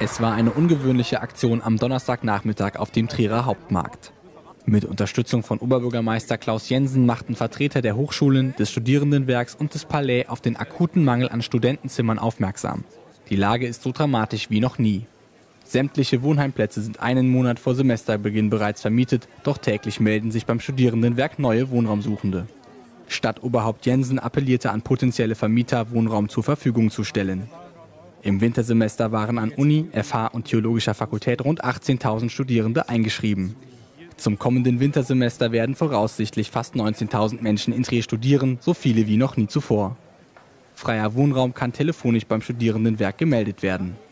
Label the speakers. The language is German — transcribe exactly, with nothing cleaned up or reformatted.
Speaker 1: Es war eine ungewöhnliche Aktion am Donnerstagnachmittag auf dem Trierer Hauptmarkt. Mit Unterstützung von Oberbürgermeister Klaus Jensen machten Vertreter der Hochschulen, des Studierendenwerks und des Palais auf den akuten Mangel an Studentenzimmern aufmerksam. Die Lage ist so dramatisch wie noch nie. Sämtliche Wohnheimplätze sind einen Monat vor Semesterbeginn bereits vermietet, doch täglich melden sich beim Studierendenwerk neue Wohnraumsuchende. Stadtoberhaupt Jensen appellierte an potenzielle Vermieter, Wohnraum zur Verfügung zu stellen. Im Wintersemester waren an Uni, F H und Theologischer Fakultät rund achtzehntausend Studierende eingeschrieben. Zum kommenden Wintersemester werden voraussichtlich fast neunzehntausend Menschen in Trier studieren, so viele wie noch nie zuvor. Freier Wohnraum kann telefonisch beim Studierendenwerk gemeldet werden.